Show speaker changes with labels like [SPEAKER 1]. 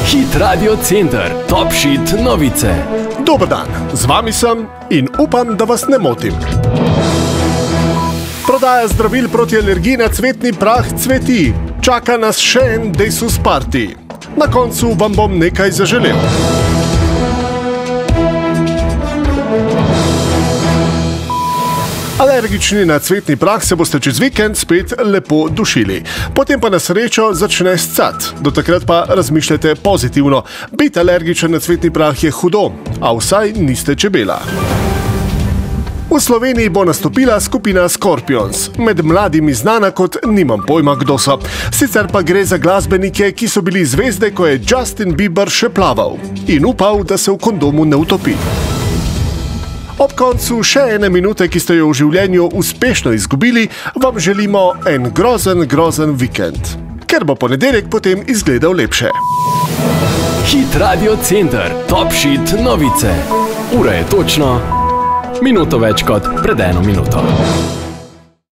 [SPEAKER 1] Hit Radio Center, Top Shit novice.
[SPEAKER 2] Dober dan, z vami sem in upam, da vas ne motim. Prodaja zdravil proti alergiji na cvetni prah cveti. Čaka nas še en Desus Party. Na koncu vam bom nekaj zaželel. Alergični na cvetni prah se boste čez vikend spet lepo dušili. Potem pa na srečo začne scat. Do takrat pa razmišljajte pozitivno. Biti alergičen na cvetni prah je hudo, a vsaj niste čebela. V Sloveniji bo nastopila skupina Scorpions. Med mladimi znana kot nimam pojma, kdo so. Sicer pa gre za glasbenike, ki so bili zvezde, ko je Justin Bieber še plaval in upal, da se v kondomu ne utopi. Ob koncu še ene minute, ki ste jo v življenju uspešno izgubili, vam želimo en grozen vikend. Ker bo ponedeljek potem izgledal lepše.
[SPEAKER 1] Hit Radio Center, Top Shit novice. Ura je točno minuto več kot pred 1 minuto.